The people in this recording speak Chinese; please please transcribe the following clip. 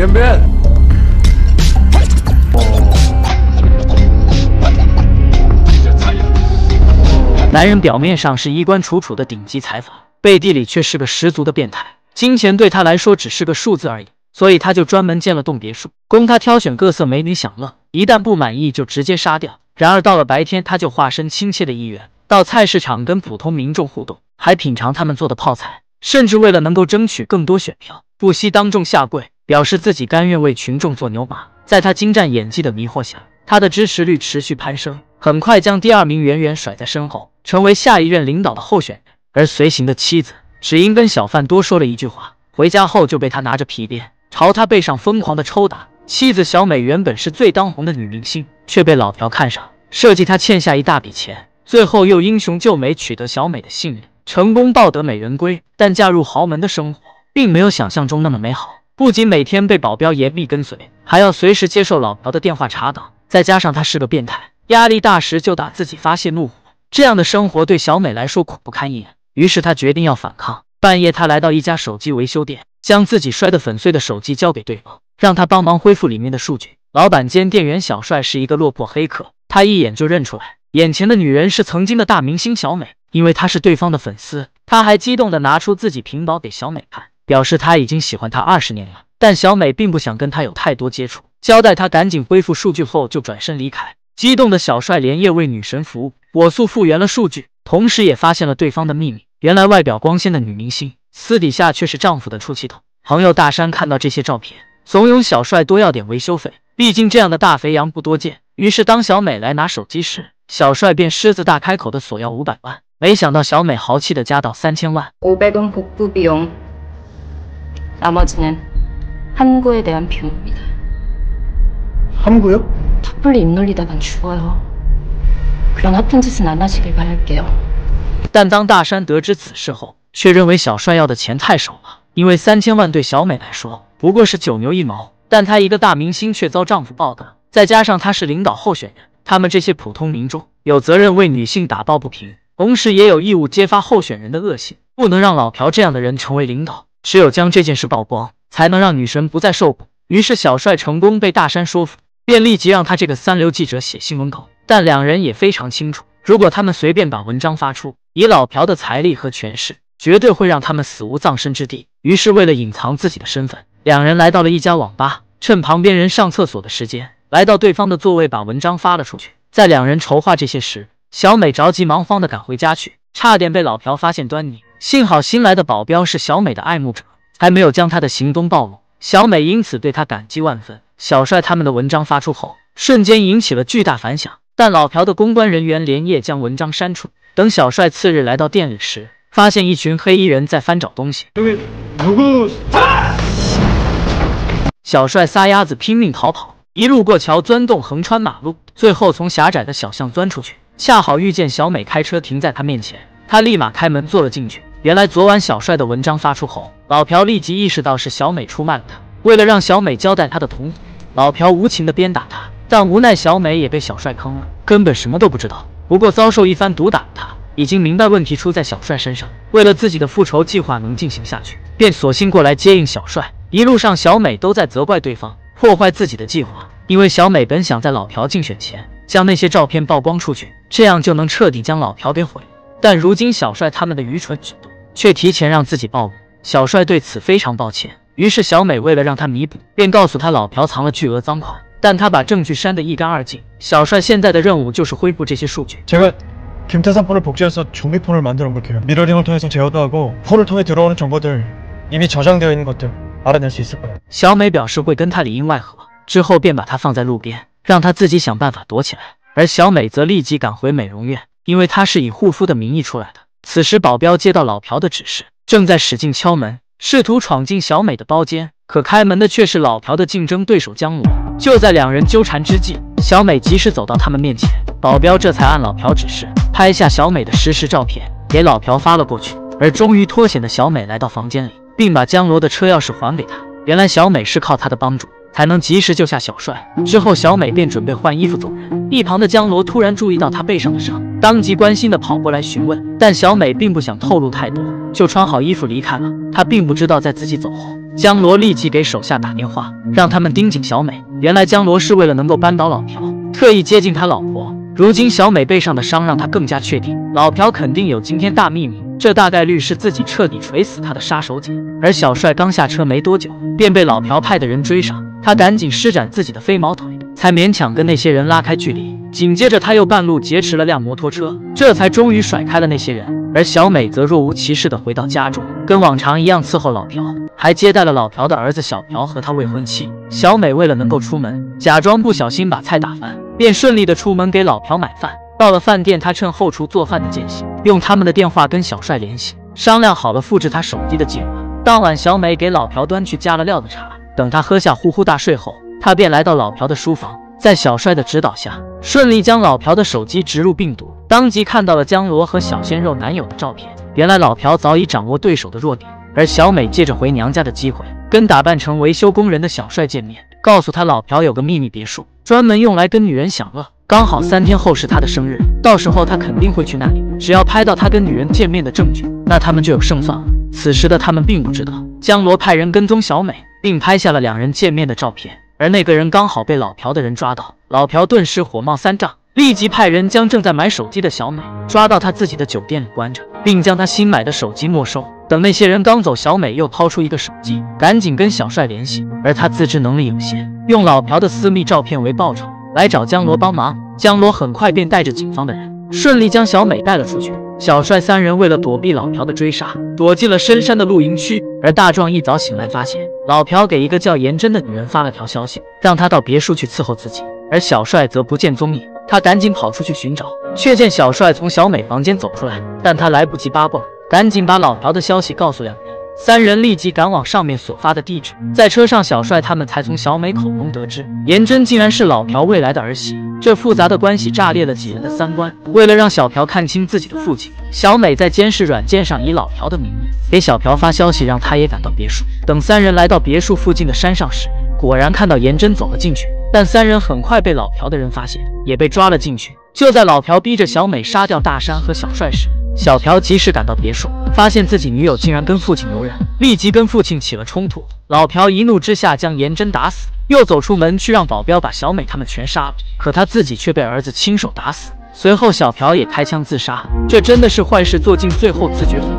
变变。 男人表面上是衣冠楚楚的顶级财阀，背地里却是个十足的变态。金钱对他来说只是个数字而已，所以他就专门建了栋别墅，供他挑选各色美女享乐。一旦不满意，就直接杀掉。然而到了白天，他就化身亲切的一员，到菜市场跟普通民众互动，还品尝他们做的泡菜，甚至为了能够争取更多选票，不惜当众下跪，表示自己甘愿为群众做牛马。在他精湛演技的迷惑下，他的支持率持续攀升，很快将第二名远远甩在身后，成为下一任领导的候选人。而随行的妻子只因跟小贩多说了一句话，回家后就被他拿着皮鞭朝他背上疯狂的抽打。妻子小美原本是最当红的女明星，却被老朴看上，设计她欠下一大笔钱，最后又英雄救美，取得小美的信任，成功抱得美人归。但嫁入豪门的生活并没有想象中那么美好，不仅每天被保镖严密跟随，还要随时接受老朴的电话查岗，再加上他是个变态，压力大时就打自己发泄怒火，这样的生活对小美来说苦不堪言。于是他决定要反抗。半夜他来到一家手机维修店，将自己摔得粉碎的手机交给对方，让他帮忙恢复里面的数据。老板兼店员小帅是一个落魄黑客，他一眼就认出来眼前的女人是曾经的大明星小美。因为他是对方的粉丝，他还激动地拿出自己屏保给小美看，表示他已经喜欢她20年了。但小美并不想跟他有太多接触，交代他赶紧恢复数据后就转身离开。激动的小帅连夜为女神服务，火速复原了数据，同时也发现了对方的秘密。原来外表光鲜的女明星，私底下却是丈夫的出气筒。朋友大山看到这些照片，怂恿小帅多要点维修费，毕竟这样的大肥羊不多见。于是当小美来拿手机时，小帅便狮子大开口的索要500万，没想到小美豪气的加到3000万。 500원 복구 비용, 나머지는 함구에 대한 비용입니다. 함구요? 섣불리 입놀리다간 죽어요. 그런 허튼 짓은 안 하시길 바랄게요. 但当大山得知此事后，却认为小帅要的钱太少了，因为3000万对小美来说不过是9牛1毛，但她一个大明星却遭丈夫暴打，再加上她是领导候选人，他们这些普通民众有责任为女性打抱不平，同时也有义务揭发候选人的恶行，不能让老朴这样的人成为领导。只有将这件事曝光，才能让女神不再受苦。于是小帅成功被大山说服，便立即让他这个三流记者写新闻稿。但两人也非常清楚，如果他们随便把文章发出，以老朴的财力和权势，绝对会让他们死无葬身之地。于是为了隐藏自己的身份，两人来到了一家网吧，趁旁边人上厕所的时间，来到对方的座位把文章发了出去。在两人筹划这些时，小美着急忙慌地赶回家去，差点被老朴发现端倪。幸好新来的保镖是小美的爱慕者，还没有将她的行踪暴露，小美因此对他感激万分。小帅他们的文章发出后，瞬间引起了巨大反响，但老朴的公关人员连夜将文章删除。等小帅次日来到店里时，发现一群黑衣人在翻找东西。小帅撒丫子拼命逃跑，一路过桥钻洞，横穿马路，最后从狭窄的小巷钻出去。恰好遇见小美开车停在他面前，他立马开门坐了进去。原来昨晚小帅的文章发出后，老朴立即意识到是小美出卖了他。为了让小美交代他的同伙，老朴无情的鞭打他，但无奈小美也被小帅坑了，根本什么都不知道。不过遭受一番毒打的他已经明白问题出在小帅身上，为了自己的复仇计划能进行下去，便索性过来接应小帅。一路上小美都在责怪对方破坏自己的计划，因为小美本想在老朴竞选前将那些照片曝光出去，这样就能彻底将老朴给毁了。但如今小帅他们的愚蠢举动却提前让自己暴露，小帅对此非常抱歉。于是小美为了让他弥补，便告诉他老朴藏了巨额赃款，但他把证据删得一干二净。小帅现在的任务就是恢复这些数据。 김태산 폰을 복제해서 종이 폰을 만들어 볼게요. 미러링을 통해서 제어도 하고 폰을 통해 들어오는 정보들 이미 저장되어 있는 것들 알아낼 수 있을 거예요. 小美表示会跟他里应外合，之后便把他放在路边，让他自己想办法躲起来。而小美则立即赶回美容院，因为她是以护肤的名义出来的。此时保镖接到老朴的指示，正在使劲敲门，试图闯进小美的包间，可开门的却是老朴的竞争对手江罗。就在两人纠缠之际，小美及时走到他们面前，保镖这才按老朴指示拍下小美的实时照片，给老朴发了过去。而终于脱险的小美来到房间里，并把江罗的车钥匙还给他。原来小美是靠他的帮助才能及时救下小帅。之后小美便准备换衣服走人，一旁的江罗突然注意到她背上的伤，当即关心的跑过来询问，但小美并不想透露太多，就穿好衣服离开了。她并不知道在自己走后， 江罗立即给手下打电话，让他们盯紧小美。原来江罗是为了能够扳倒老朴，特意接近他老婆。如今小美背上的伤让他更加确定，老朴肯定有惊天大秘密，这大概率是自己彻底锤死他的杀手锏。而小帅刚下车没多久，便被老朴派的人追上，他赶紧施展自己的飞毛腿，才勉强跟那些人拉开距离。紧接着他又半路劫持了辆摩托车，这才终于甩开了那些人。而小美则若无其事地回到家中，跟往常一样伺候老朴，还接待了老朴的儿子小朴和他未婚妻。小美为了能够出门，假装不小心把菜打翻，便顺利的出门给老朴买饭。到了饭店，他趁后厨做饭的间隙，用他们的电话跟小帅联系，商量好了复制他手机的计划。当晚，小美给老朴端去加了料的茶，等他喝下呼呼大睡后，他便来到老朴的书房，在小帅的指导下，顺利将老朴的手机植入病毒，当即看到了江罗和小鲜肉男友的照片。原来老朴早已掌握对手的弱点，而小美借着回娘家的机会，跟打扮成维修工人的小帅见面，告诉他老朴有个秘密别墅，专门用来跟女人享乐。刚好3天后是他的生日，到时候他肯定会去那里，只要拍到他跟女人见面的证据，那他们就有胜算了。此时的他们并不知道，江罗派人跟踪小美，并拍下了2人见面的照片，而那个人刚好被老朴的人抓到。老朴顿时火冒三丈，立即派人将正在买手机的小美抓到他自己的酒店里关着，并将他新买的手机没收。等那些人刚走，小美又掏出一个手机，赶紧跟小帅联系，而他自知能力有限，用老朴的私密照片为报酬来找江罗帮忙。江罗很快便带着警方的人，顺利将小美带了出去。小帅3人为了躲避老朴的追杀，躲进了深山的露营区。而大壮一早醒来，发现老朴给一个叫颜真的女人发了条消息，让他到别墅去伺候自己。而小帅则不见踪影，他赶紧跑出去寻找，却见小帅从小美房间走出来，但他来不及扒蹦，赶紧把老朴的消息告诉2人。3人立即赶往上面所发的地址，在车上，小帅他们才从小美口中得知，颜真竟然是老朴未来的儿媳。这复杂的关系炸裂了几人的三观。为了让小朴看清自己的父亲，小美在监视软件上以老朴的名义给小朴发消息，让他也赶到别墅。等3人来到别墅附近的山上时，果然看到颜真走了进去，但3人很快被老朴的人发现，也被抓了进去。就在老朴逼着小美杀掉大山和小帅时，小朴及时赶到别墅，发现自己女友竟然跟父亲有染，立即跟父亲起了冲突。老朴一怒之下将颜真打死，又走出门去让保镖把小美他们全杀了，可他自己却被儿子亲手打死。随后小朴也开枪自杀，这真的是坏事做尽，最后自觉悔